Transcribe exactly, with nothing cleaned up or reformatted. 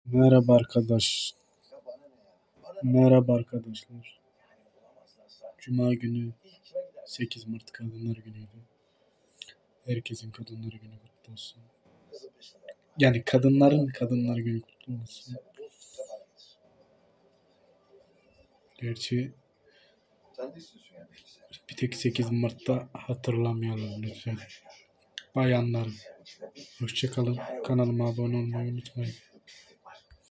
Merhaba arkadaş. Merhaba arkadaşlar. Cuma günü sekiz Mart Kadınlar Günü'ydü. Herkesin Kadınlar Günü kutlu olsun. Yani kadınların Kadınlar Günü kutlu olsun. Gerçi bir tek sekiz Mart'ta hatırlamayalım lütfen. Bayanlar, hoşça kalın. Kanalıma abone olmayı unutmayın.